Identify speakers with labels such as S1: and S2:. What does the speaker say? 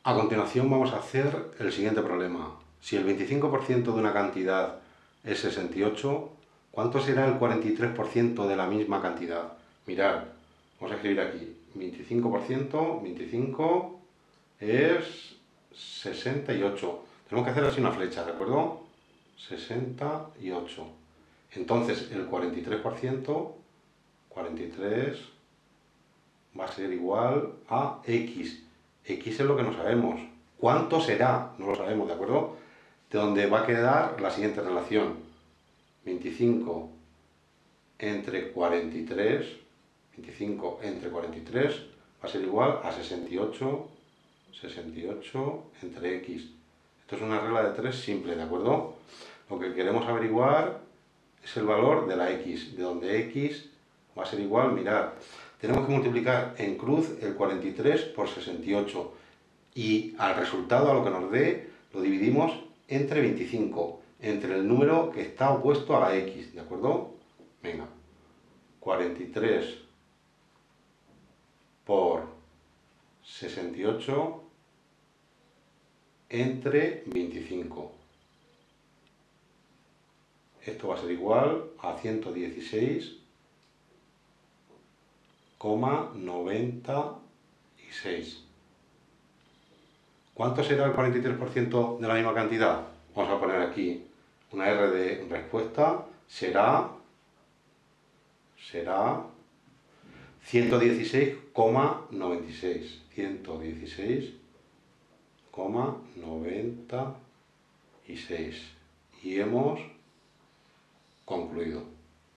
S1: A continuación vamos a hacer el siguiente problema. Si el 25% de una cantidad es 68, ¿cuánto será el 43% de la misma cantidad? Mirad, vamos a escribir aquí, 25%, 25 es 68. Tenemos que hacer así una flecha, ¿de acuerdo? 68. Entonces el 43%, 43 va a ser igual a X. X es lo que no sabemos. ¿Cuánto será? No lo sabemos, ¿de acuerdo? De donde va a quedar la siguiente relación. 25 entre 43, 25 entre 43 va a ser igual a 68, 68 entre X. Esto es una regla de 3 simple, ¿de acuerdo? Lo que queremos averiguar es el valor de la X, de donde X va a ser igual, mirad, tenemos que multiplicar en cruz el 43 por 68 y al resultado, a lo que nos dé, lo dividimos entre 25, entre el número que está opuesto a la X, ¿de acuerdo? Venga, 43 por 68 entre 25. Esto va a ser igual a 116,96. ¿Cuánto será el 43% de la misma cantidad? Vamos a poner aquí una R de respuesta. Será 116,96. 116,96. Y hemos concluido.